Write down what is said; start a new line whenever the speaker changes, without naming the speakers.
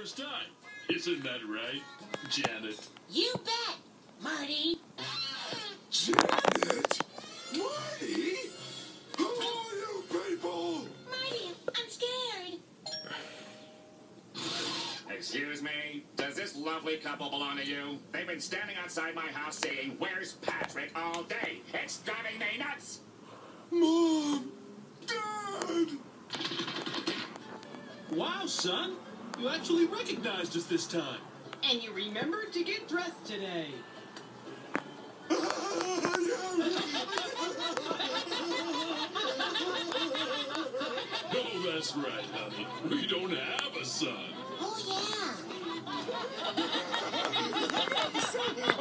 first time. Isn't that right, Janet?
You bet, Marty.
Janet? Marty? Who are you people?
Marty, I'm scared.
Excuse me? Does this lovely couple belong to you? They've been standing outside my house saying, "Where's Patrick?" all day. It's driving me nuts!
Mom! Dad!
Wow, son. You actually recognized us this time.
And you remembered to get dressed today.
Oh, that's right, honey. We don't have a son.
Oh, yeah.